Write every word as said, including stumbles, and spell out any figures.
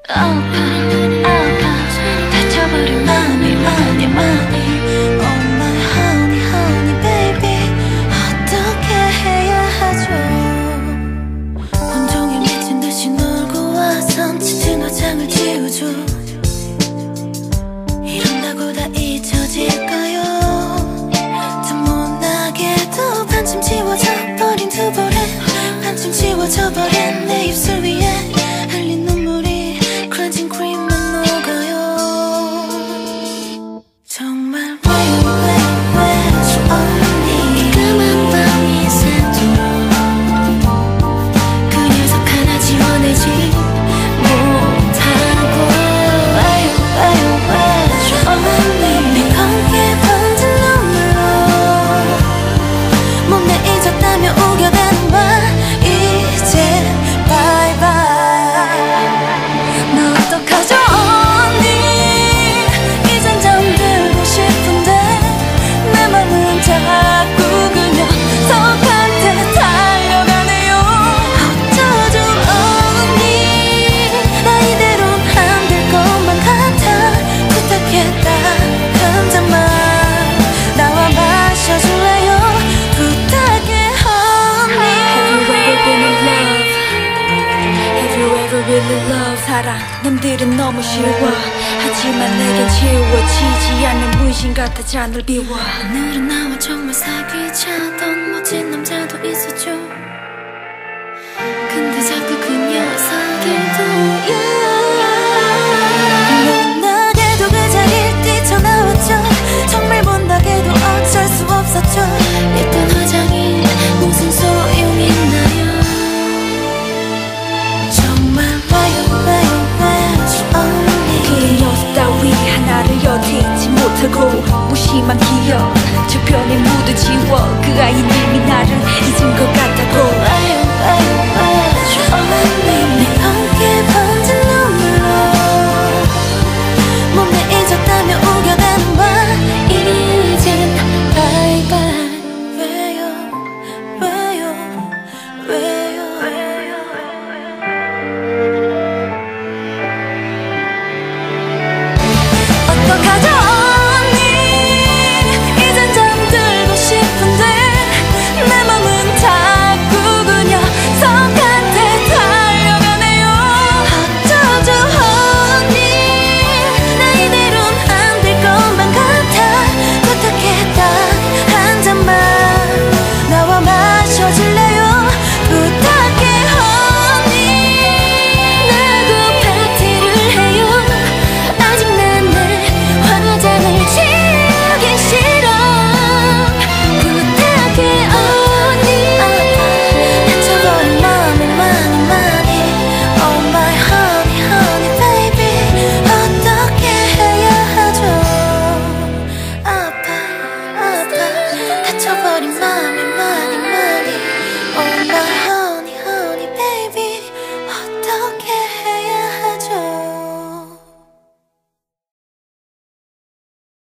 아파 아파 다쳐버린 맘이 많이 많이 Oh my honey honey baby 어떻게 해야 하죠. 온종일 미친 듯이 놀고 와선 짙은 화장을 지우죠. 이런다고 다 잊혀질까요. 참 못나게도 반쯤 지워져 버린 두 볼에 반쯤 지워져 버린 내 입술 위에 흘린 눈물이 크런징 크림에 녹아요. 정말 왜 왜 왜 저 언니 그만 밤이 새도록 그 녀석 하나 지워내지 못하고 왜요 왜요 왜 저 언니 내 검게 번진 눈물로 몸내 잊었다며 우겨대는 말 이제 바이바이. 너 어떡하죠 언니 이젠 잠들고 싶은데 내 맘은 자꾸 그 녀석한테 달려가네요. 어쩌죠 언니 나 이대로는 안 될 것만 같아. 부탁해 딱 한 잔만 나와 마셔줄래요. 부탁해 honey. Have you ever really loved? 사랑 남들은 너무 쉬워 하지만 내겐 지워지지 않는 문신 같아 잔을 비워. 오늘은 나와 정말 사귀자던 멋진 남자도 있었죠.